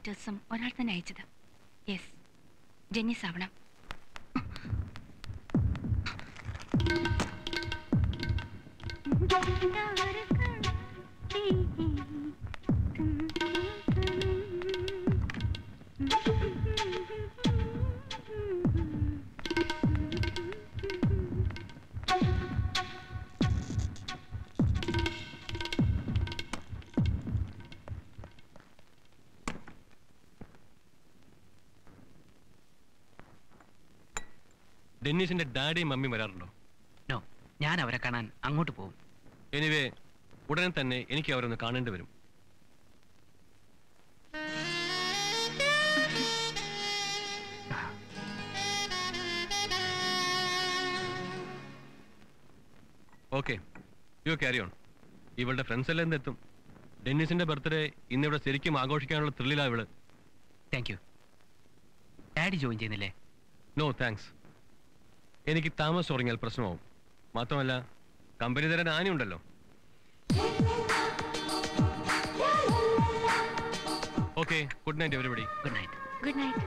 ലെറ്റേഴ്സും ഒരാൾ തന്നെ അയച്ചത്. യെസ്, ജെന്നിസ് ആവണം. ഡെന്നീസിന്റെ ഡാഡിയും മമ്മിയും വരാറുണ്ടോ? നോ, ഞാൻ അവരെ കാണാൻ അങ്ങോട്ട് പോകും. എനിവേ, ഉടനെ തന്നെ എനിക്ക് അവരൊന്ന് കാണേണ്ടി വരും. Okay, you carry on. ഇവളുടെ ഫ്രണ്ട്സ് എല്ലാം എന്തെത്തും. ഡെന്നീസിന്റെ ബർത്ത്ഡേ ഇന്നിവിടെ ശരിക്കും ആഘോഷിക്കാനുള്ള ത്രില്ലിലാ ഇവള്. Thank you. ഡാഡി ജോയിൻ ചെയ്യുന്നില്ലേ? No thanks. എനിക്ക് താമസം ഉറങ്ങിയാൽ പ്രശ്നമാവും. മാത്രമല്ല, കമ്പനി തരാൻ ആനയുണ്ടല്ലോ. Okay, good night everybody. Good night. Good night.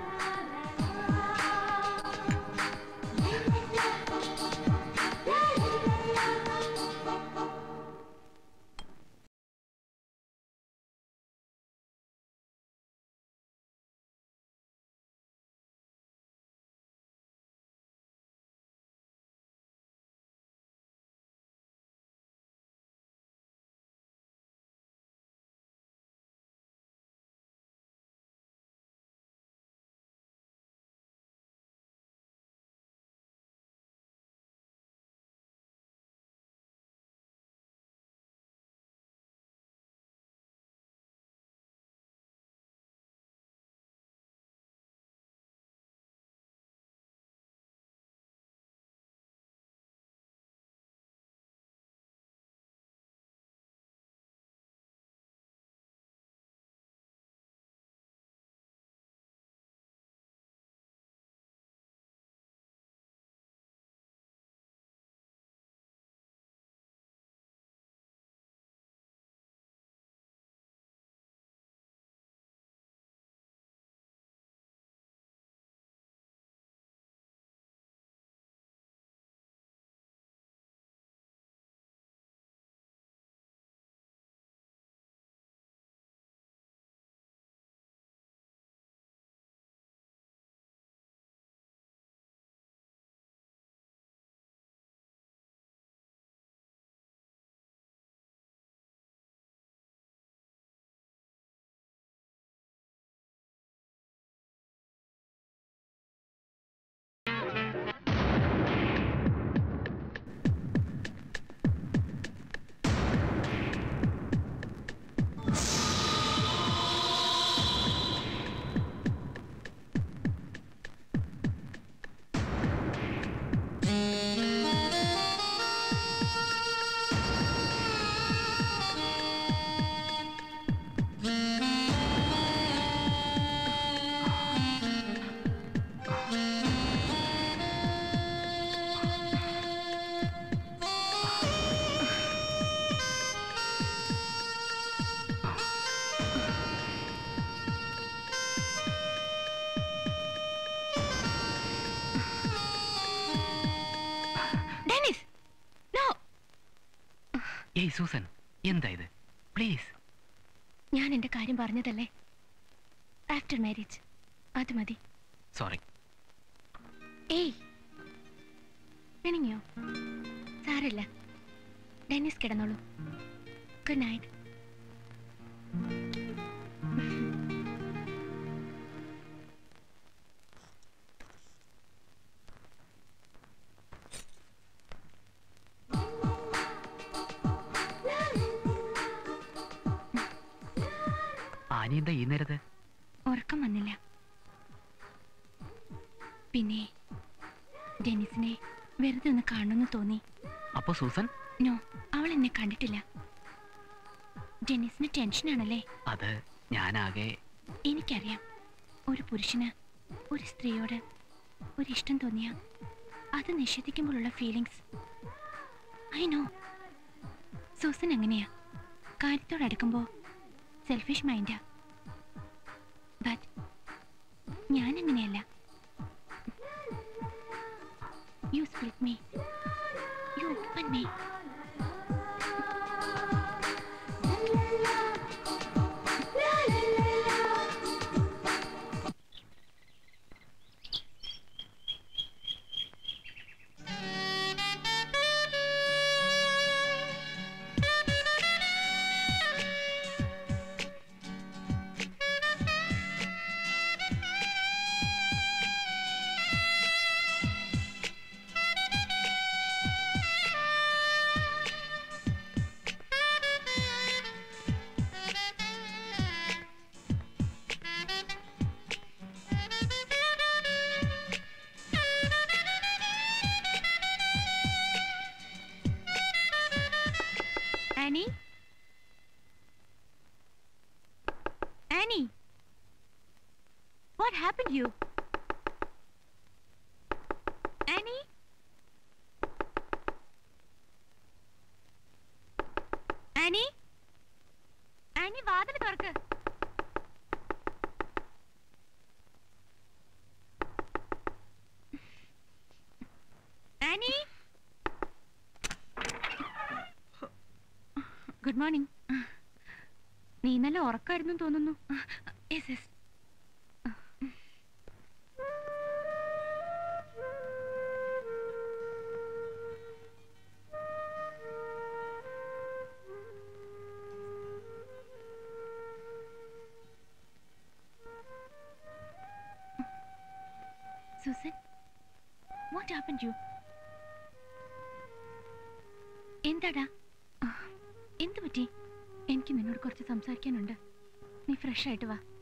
ഏയ് സൂസൻ, എന്താ ഇത്? പ്ലീസ്. ഞാൻ എന്റെ കാര്യം പറഞ്ഞതല്ലേ, ആഫ്റ്റർ മാരേജ് അത് മതി. സോറി. ഏയ് പിണങ്ങിയോ? സാരല്ല, ഡെന്നിസ് കിടന്നോളൂ. Good night. ആനി എന്താ ഈ നേരത്ത്? ഉറക്കം വന്നില്ല. പിന്നെ ഡെന്നിസിനെ വെറുതെ ഒന്ന് കാണണമെന്ന് തോന്നി. അപ്പൊ സൂസൻ? നോ, അവൾ എന്നെ കണ്ടിട്ടില്ല. ഡെന്നിസിന് ടെൻഷനാണല്ലേ? അത് ഞാനാകെ. എനിക്കറിയാം, ഒരു പുരുഷന് ഒരു സ്ത്രീയോട് ഒരു ഇഷ്ടം തോന്നിയ അത് നിഷേധിക്കുമ്പോഴുള്ള ഫീലിങ്സ് ഐ നോ. സൂസൻ എങ്ങനെയാ? കാര്യത്തോടടുക്കുമ്പോ സെൽഫിഷ് മൈൻഡാ. ബട്ട് ഞാൻ അങ്ങനെയല്ല. You split me, you open me. Annie? Annie? What happened to you? Annie? Annie? Annie, വാതിൽ തുറക്ക്. Annie? Good morning. നീ ഇന്നലെ ഉറക്കായിരുന്നു തോന്നുന്നു. Yes yes. Susan, what happened to you? എന്താടാ? എന്ത് പറ്റി? എനിക്ക് നിന്നോട് കുറച്ച് സംസാരിക്കാനുണ്ട്. നീ ഫ്രഷ് ആയിട്ട് വാ.